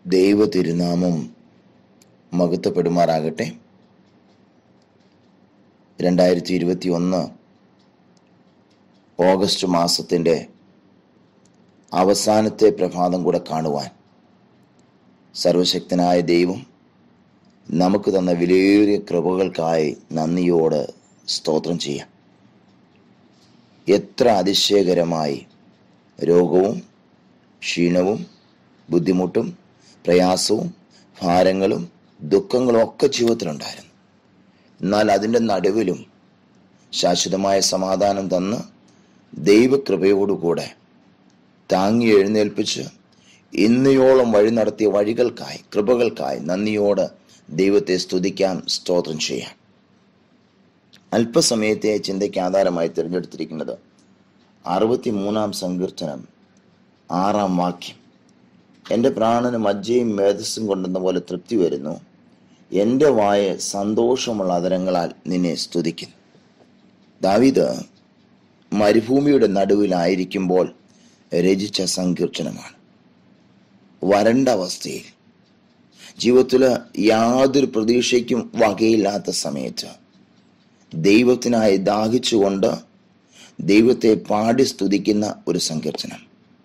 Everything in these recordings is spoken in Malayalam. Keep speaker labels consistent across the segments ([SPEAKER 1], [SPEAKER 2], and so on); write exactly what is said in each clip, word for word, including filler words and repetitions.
[SPEAKER 1] ദൈവ തിരുനാമം മഹത്വപ്പെടുമാറാകട്ടെ. രണ്ടായിരത്തി ഇരുപത്തി ഒന്ന് ഓഗസ്റ്റ് മാസത്തിൻ്റെ അവസാനത്തെ പ്രഭാതം കൂടെ കാണുവാൻ സർവശക്തനായ ദൈവം നമുക്ക് തന്ന വിലയേറിയ കൃപകൾക്കായി നന്ദിയോട് സ്തോത്രം ചെയ്യാം. എത്ര അതിശയകരമായി രോഗവും ക്ഷീണവും ബുദ്ധിമുട്ടും പ്രയാസവും ഭാരങ്ങളും ദുഃഖങ്ങളും ഒക്കെ ജീവിതത്തിലുണ്ടായിരുന്നു. എന്നാൽ അതിൻ്റെ നടുവിലും ശാശ്വതമായ സമാധാനം തന്ന് ദൈവകൃപയോടുകൂടെ താങ്ങി എഴുന്നേൽപ്പിച്ച് ഇന്നയോളം വഴി നടത്തിയ വഴികൾക്കായി കൃപകൾക്കായി നന്ദിയോട് ദൈവത്തെ സ്തുതിക്കാം, സ്തോത്രം ചെയ്യാം. അല്പസമയത്തെ ചിന്തയ്ക്ക് ആധാരമായി തിരഞ്ഞെടുത്തിരിക്കുന്നത് അറുപത്തി മൂന്നാം സങ്കീർത്തനം ആറാം വാക്യം. എൻ്റെ പ്രാണന് മജ്ജയും മേധസ്സും കൊണ്ടെന്ന പോലെ തൃപ്തി വരുന്നു, എൻ്റെ വായ സന്തോഷമുള്ള അതരങ്ങളാൽ നിന്നെ സ്തുതിക്കുന്നു. ദാവീദ് മരുഭൂമിയുടെ നടുവിലായിരിക്കുമ്പോൾ രചിച്ച സങ്കീർത്തനമാണ്. വരണ്ട അവസ്ഥയിൽ, ജീവിതത്തിൽ യാതൊരു പ്രതീക്ഷയ്ക്കും വകയില്ലാത്ത സമയത്ത് ദൈവത്തിനായി ദാഹിച്ചുകൊണ്ട് ദൈവത്തെ പാടി സ്തുതിക്കുന്ന ഒരു സങ്കീർത്തനം.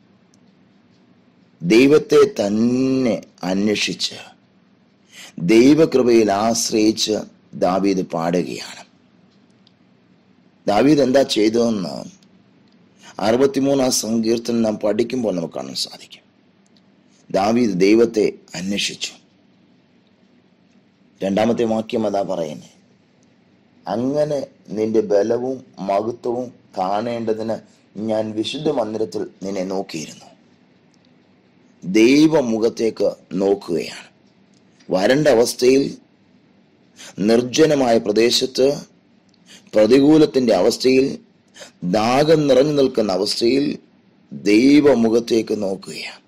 [SPEAKER 1] ദൈവത്തെ തന്നെ അന്വേഷിച്ച് ദൈവകൃപയിൽ ആശ്രയിച്ച് ദാവീദ് പാടുകയാണ്. ദാവീദ് എന്താ ചെയ്തതെന്ന് അറുപത്തിമൂന്നാം സങ്കീർത്തനം നാം പഠിക്കുമ്പോൾ നമുക്ക് കാണാൻ സാധിക്കും. ദാവീദ് ദൈവത്തെ അന്വേഷിച്ചു. രണ്ടാമത്തെ വാക്യം അതാ പറയുന്നത്, അങ്ങനെ നിന്റെ ബലവും മഹത്വവും കാണേണ്ടതിന് ഞാൻ വിശുദ്ധ മന്ദിരത്തിൽ നിന്നെ നോക്കിയിരുന്നു. ദൈവമുഖത്തേക്ക് നോക്കുകയാണ്. വരണ്ട അവസ്ഥയിൽ, നിർജ്ജനമായ പ്രദേശത്ത്, പ്രതികൂലത്തിന്റെ അവസ്ഥയിൽ, ദാഹം നിറഞ്ഞു നിൽക്കുന്ന അവസ്ഥയിൽ ദൈവമുഖത്തേക്ക് നോക്കുകയാണ്.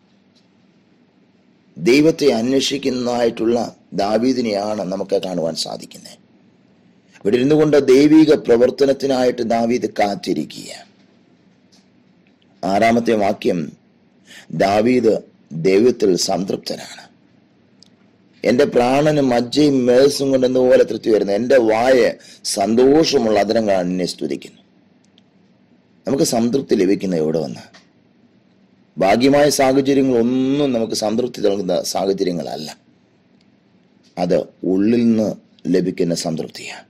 [SPEAKER 1] ദൈവത്തെ അന്വേഷിക്കുന്നതായിട്ടുള്ള ദാവീദിനെയാണ് നമുക്ക് കാണുവാൻ സാധിക്കുന്നത്. ഇവിടെ ഇരുന്നു കൊണ്ട് ദൈവിക പ്രവർത്തനത്തിനായിട്ട് ദാവീദ് കാത്തിരിക്കുക. ആറാമത്തെ വാക്യം, ദാവീദ് ദൈവത്തിൽ സംതൃപ്തനാണ്. എൻ്റെ പ്രാണന് മജ്ജയും മേധസ്സും കൊണ്ടെന്നപോലെ തൃപ്തി വരുന്നു, എൻ്റെ വായ സന്തോഷമുള്ള അതരങ്ങളാണ് എന്നെ സ്തുതിക്കുന്നു. നമുക്ക് സംതൃപ്തി ലഭിക്കുന്ന എവിടെ വന്ന്? ഭാഗ്യമായ സാഹചര്യങ്ങളൊന്നും നമുക്ക് സംതൃപ്തി നൽകുന്ന സാഹചര്യങ്ങളല്ല. അത് ഉള്ളിൽ നിന്ന് ലഭിക്കുന്ന സംതൃപ്തിയാണ്.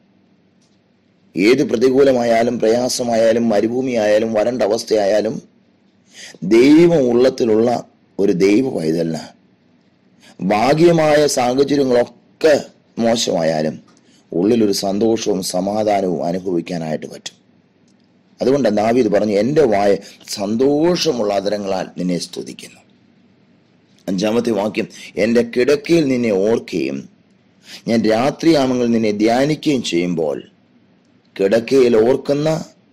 [SPEAKER 1] ഏത് പ്രതികൂലമായാലും പ്രയാസമായാലും മരുഭൂമി ആയാലും വരണ്ട അവസ്ഥയായാലും ദൈവം ഉള്ളത്തിലുള്ള ഒരു ദൈവ പൈതലിന് ഭാഗ്യമായ സാഹചര്യങ്ങളൊക്കെ മോശമായാലും ഉള്ളിലൊരു സന്തോഷവും സമാധാനവും അനുഭവിക്കാനായിട്ട് പറ്റും. അതുകൊണ്ട് ദാവീദ് പറഞ്ഞു, എൻ്റെ വായ സന്തോഷമുള്ള അതരങ്ങളാൽ നിന്നെ സ്തുതിക്കുന്നു. അഞ്ചാമത്തെ വാക്യം, എൻ്റെ കിടക്കയിൽ നിന്നെ ഓർക്കുകയും ഞാൻ രാത്രിയാമങ്ങളിൽ നിന്നെ ധ്യാനിക്കുകയും ചെയ്യുമ്പോൾ, കിടക്കയിൽ ഓർക്കുന്ന,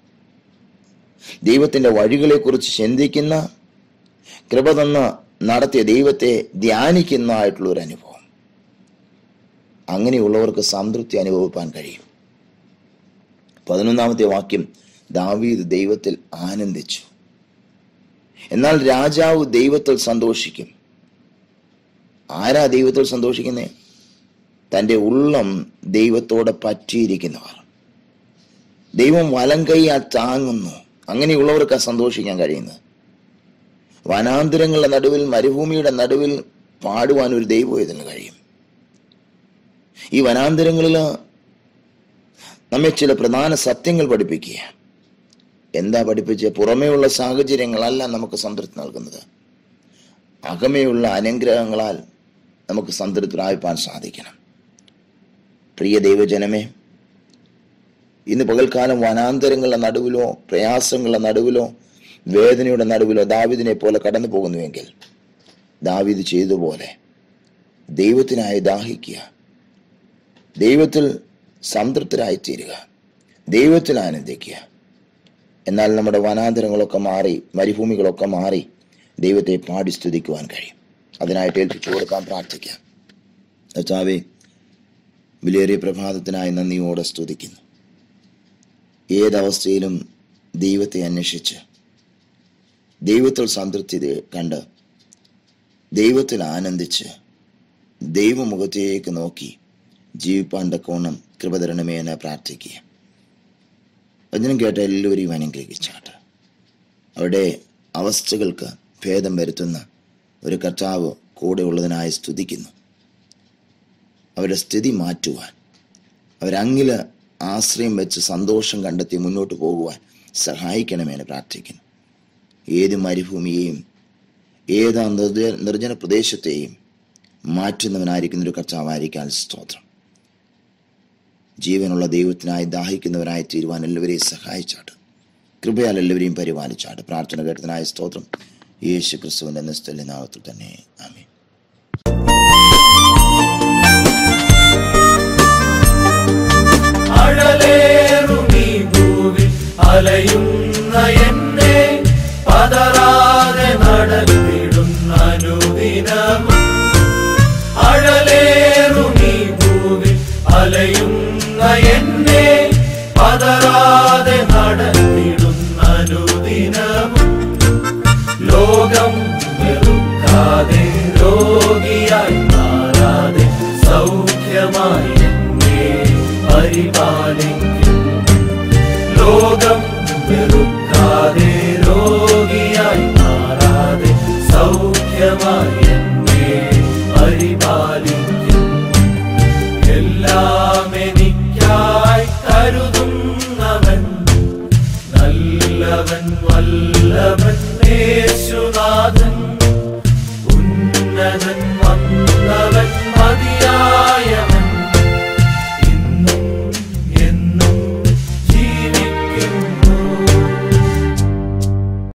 [SPEAKER 1] ദൈവത്തിൻ്റെ വഴികളെ കുറിച്ച് ചിന്തിക്കുന്ന, കൃപ തന്ന് നടത്തിയ ദൈവത്തെ ധ്യാനിക്കുന്നതായിട്ടുള്ള ഒരു അനുഭവം. അങ്ങനെയുള്ളവർക്ക് സംതൃപ്തി അനുഭവിക്കാൻ കഴിയും. പതിനൊന്നാമത്തെ വാക്യം, ദാവീദ് ദൈവത്തിൽ ആനന്ദിച്ചു. എന്നാൽ രാജാവ് ദൈവത്തിൽ സന്തോഷിക്കും. ആരാ ദൈവത്തിൽ സന്തോഷിക്കുന്നേ? തൻ്റെ ഉള്ളം ദൈവത്തോടെ പറ്റിയിരിക്കുന്നവർ. ദൈവം വലം കൈയാൽ താങ്ങുന്നു. അങ്ങനെയുള്ളവർക്ക് സന്തോഷിക്കാൻ കഴിയുന്നത്. വനാന്തരങ്ങളുടെ നടുവിൽ, മരുഭൂമിയുടെ നടുവിൽ പാടുവാൻ ഒരു ദൈവം ഇതിന് കഴിയും. ഈ വനാന്തരങ്ങളിൽ നമ്മെ ചില പ്രധാന സത്യങ്ങൾ പഠിപ്പിക്കുക. എന്താ പഠിപ്പിച്ച്? പുറമേയുള്ള സാഹചര്യങ്ങളല്ല നമുക്ക് സംതൃപ്തി നൽകുന്നത്, അകമേയുള്ള അനുഗ്രഹങ്ങളാൽ നമുക്ക് സംതൃപ്തി പ്രാപിപ്പാൻ സാധിക്കണം. പ്രിയ ദൈവജനമേ, ഇന്ന് പകൽക്കാലം വനാന്തരങ്ങളുടെ നടുവിലോ പ്രയാസങ്ങളുടെ നടുവിലോ വേദനയുടെ നടുവിലോ ദാവീദിനെ പോലെ കടന്നു പോകുന്നുവെങ്കിൽ, ദാവീദ് ചെയ്തതുപോലെ ദൈവത്തിനായി ദാഹിക്കുക, ദൈവത്തിൽ സംതൃപ്തരായിത്തീരുക, ദൈവത്തിൽ ആനന്ദിക്കുക. എന്നാൽ നമ്മുടെ വനാന്തരങ്ങളൊക്കെ മാറി, മരുഭൂമികളൊക്കെ മാറി ദൈവത്തെ പാടി സ്തുതിക്കുവാൻ കഴിയും. അതിനായിട്ട് ഏൽപ്പിച്ചു കൊടുക്കാൻ പ്രാർത്ഥിക്കാം. കർത്താവേ, വിലയേറിയ പ്രഭാതത്തിനായി നന്ദിയോടെ സ്തുതിക്കുന്നു. ഏതവസ്ഥയിലും ദൈവത്തെ അന്വേഷിച്ച് ദൈവത്തിൽ സംതൃപ്തി കണ്ട് ദൈവത്തിൽ ആനന്ദിച്ച് ദൈവമുഖത്തേക്ക് നോക്കി ജീവിപ്പാൻ തക്കോണം കൃപ തരണമേ എന്ന് പ്രാർത്ഥിക്കുക. വചനം കേട്ട എല്ലാവരെയും അനുഗ്രഹിച്ചാട്ട്. അവരുടെ അവസ്ഥകൾക്ക് ഭേദം വരുത്തുന്ന ഒരു കർത്താവ് കൂടെ ഉള്ളതിനായി സ്തുതിക്കുന്നു. അവരുടെ സ്ഥിതി മാറ്റുവാൻ, അവരങ്ങില് ആശ്രയം വെച്ച് സന്തോഷം കണ്ടെത്തി മുന്നോട്ട് പോകുവാൻ സഹായിക്കണമെന്ന് പ്രാർത്ഥിക്കുന്നു. ഏത് മരുഭൂമിയെയും ഏതാ നിർജ നിർജ്ജന പ്രദേശത്തെയും മാറ്റുന്നവനായിരിക്കുന്ന ഒരു കർത്താവായിരിക്കാൻ സ്തോത്രം. ജീവനുള്ള ദൈവത്തിനായി ദാഹിക്കുന്നവരായി തീരുവാൻ എല്ലാവരെയും സഹായിച്ചാട്ട്. കൃപയാൽ എല്ലാവരെയും പരിപാലിച്ചാട്ട്. പ്രാർത്ഥന കേട്ടതിനായ സ്തോത്രം. യേശു ക്രിസ്തുവിന്റെ നിസ്തുല്യ നാമത്തിൽ തന്നെ ആമേൻ.
[SPEAKER 2] അലയുന്ന എന്നെ പതറാതെ നടത്തിടുന്ന അനുദിനവും, അഴലേറുമീ ഭൂവിൽ അലയുന്ന എന്നെ പതറാതെ നടത്തിടുന്ന അനുദിനവും, ലോകം വെറുക്കാതെ രോഗിയായി മാറാതെ സൗഖ്യമായി എന്നെ പരിപാലിക്കും. ലോകം വെറുക്കാതെ രോഗിയായി മാറാതെ സൗഖ്യമായി എന്നെ പരിപാലിക്കും. എല്ലാം എനിക്കായി കരുതുന്നവൻ നല്ലവൻ വല്ലവൻ യേശുനാഥൻ.